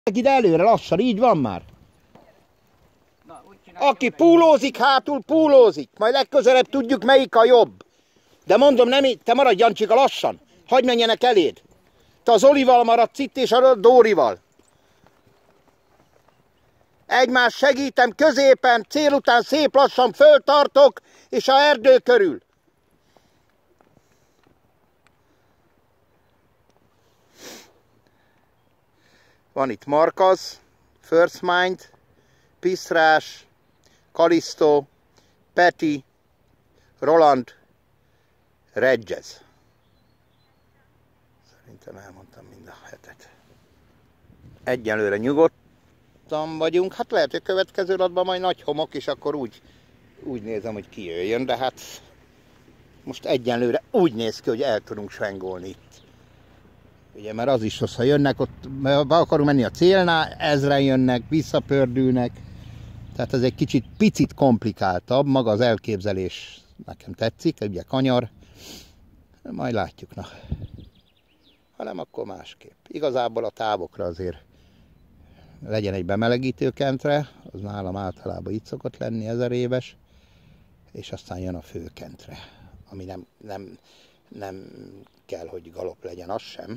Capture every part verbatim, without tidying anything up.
Ide előre, lassan, így van már. Aki púlózik hátul, púlózik. Majd legközelebb tudjuk, melyik a jobb. De mondom, nem, te maradj, Jancsika, lassan. Hagyj menjenek eléd. Te az Olival maradsz itt, és a Dórival. Egymást segítem középen, cél után szép lassan föltartok, és a erdő körül. Van itt Markaz, First Mind, Pisztrás, Kalisztó, Peti, Roland, Redzsez. Szerintem elmondtam mind a hetet. Egyelőre nyugodtan vagyunk. Hát lehet, hogy a következő adatban majd nagy homok, és akkor úgy, úgy nézem, hogy kijöjjön, de hát most egyelőre úgy néz ki, hogy el tudunk svengolni itt. Ugye, mert az is rossz, ha jönnek, ott be akarunk menni a célnál, ezren jönnek, visszapördülnek. Tehát ez egy kicsit picit komplikáltabb, maga az elképzelés nekem tetszik, ugye kanyar. Majd látjuk, na. Ha nem, akkor másképp. Igazából a távokra azért legyen egy bemelegítőkentre, az nálam általában itt szokott lenni, ezer éves, és aztán jön a főkentre, ami nem, nem, nem kell, hogy galop legyen, az sem.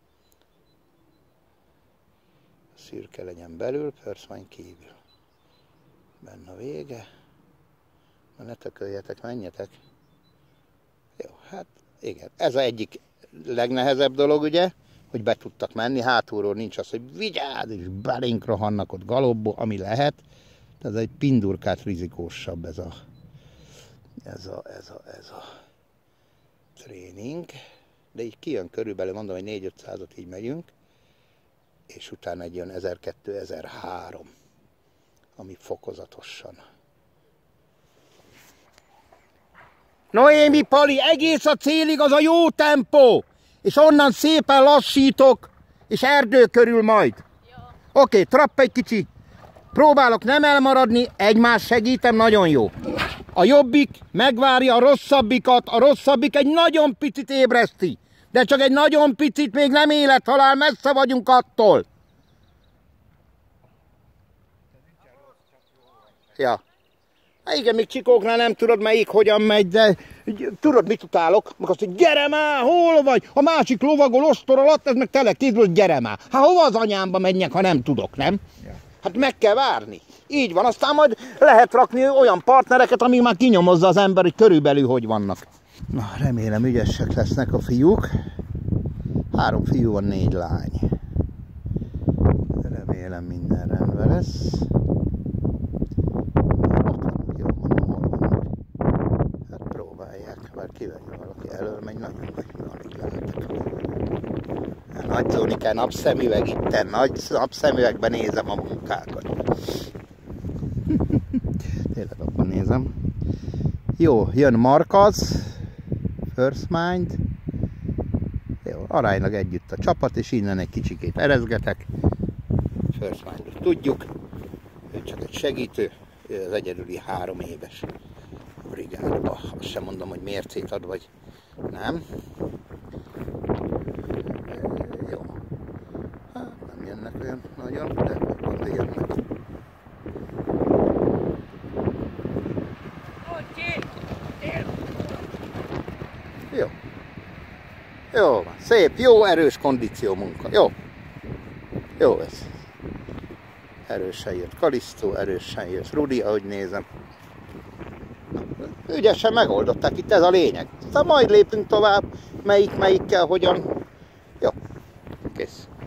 Szürke legyen belül, pörszmány kívül. Benne a vége. Na ne tököljetek, menjetek. Jó, hát igen. Ez az egyik legnehezebb dolog, ugye, hogy be tudtak menni. Hátulról nincs az, hogy vigyázz, és belénk rohannak ott galopból, ami lehet. Ez egy pindurkát rizikósabb ez a, ez a, ez a, ez a tréning. De így kijön körülbelül, mondom, hogy négy-ötszázat így megyünk, és utána egy jön ezerkettő, ezerhárom, ami fokozatosan. Noémi, Pali, egész a célig az a jó tempó, és onnan szépen lassítok, és erdő körül majd. Oké, okay, trapp egy kicsi. Próbálok nem elmaradni, egymást segítem, nagyon jó. A jobbik megvárja a rosszabbikat, a rosszabbik egy nagyon picit ébreszti. De csak egy nagyon picit, még nem élethalál, messze vagyunk attól. Ja. Hát igen, még Csikóknál nem tudod melyik hogyan megy, de tudod mit utálok? Meg azt, hogy gyere már, hol vagy? A másik lovagol ostor alatt, ez meg tele kézből, hogy gyere már. Hát hova az anyámba menjek, ha nem tudok, nem? Ja. Hát meg kell várni. Így van, aztán majd lehet rakni olyan partnereket, amíg már kinyomozza az ember, hogy körülbelül hogy vannak. Na, remélem ügyesek lesznek a fiúk. Három fiú van, négy lány. Remélem minden rendben lesz. Jó, mondom, hol vannak. Hát próbálják, bár kivegye valaki elől, megy nagyon nagy, alig lehetek. Nagy Zónikán napszemüveg itten, nagy napszemüvegben nézem a munkákat. Tényleg akkor nézem. Jó, jön Markaz, First Mind. Jó, aránylag együtt a csapat, és innen egy kicsikét erezgetek. First Mindot tudjuk, ő csak egy segítő, ő az egyedüli három éves brigádba. Azt sem mondom, hogy mércét ad, vagy nem. Jó. Hát nem jönnek olyan nagyon, de pont jönnek. Jó. Jó van. Szép, jó, erős kondíció munka. Jó. Jó ez. Erősen jött Kalisztó, erősen jött Rudi, ahogy nézem. Ügyesen megoldották, itt ez a lényeg. Aztán majd lépünk tovább, melyik melyikkel, hogyan. Jó. Kész.